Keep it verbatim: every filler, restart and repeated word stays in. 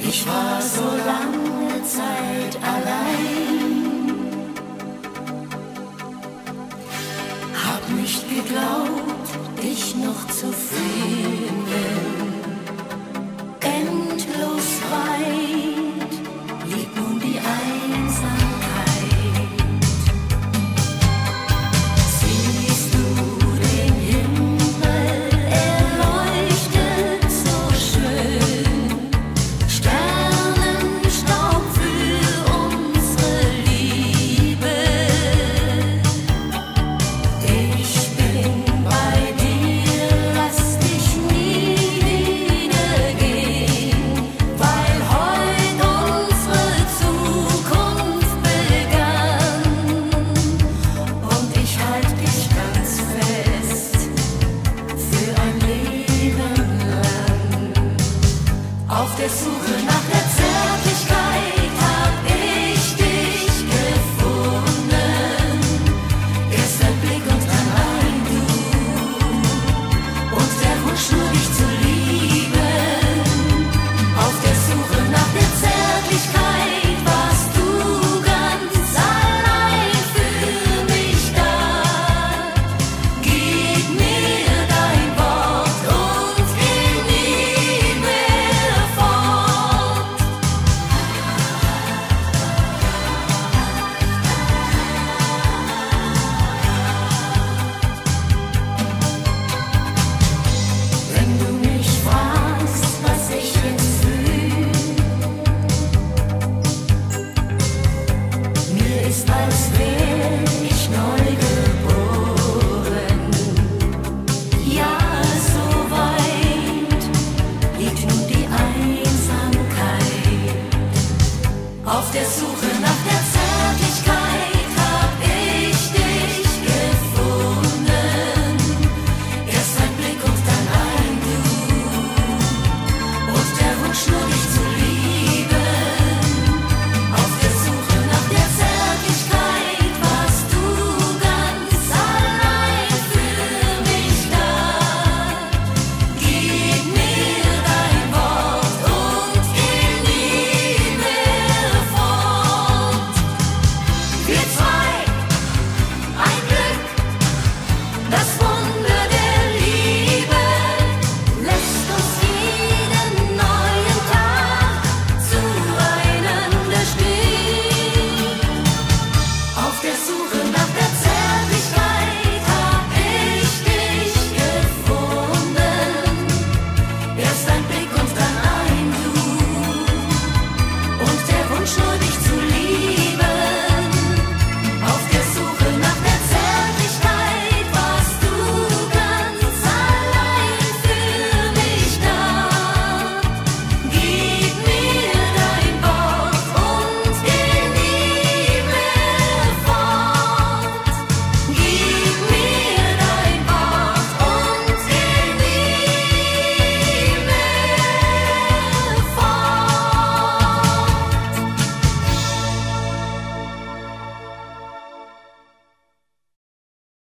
Ich war so lange Zeit allein, hab nicht geglaubt, dich noch zu finden. Endlos weit liegt nun die Einsamkeit. Siehst du den Himmel, er leuchtet so schön. Sternenstaub für unsere Liebe. Ich bin bei dir, lass dich nie wieder gehen, weil heut unsere Zukunft begann. Und ich halt dich ganz fest für ein Leben lang auf der Suche nach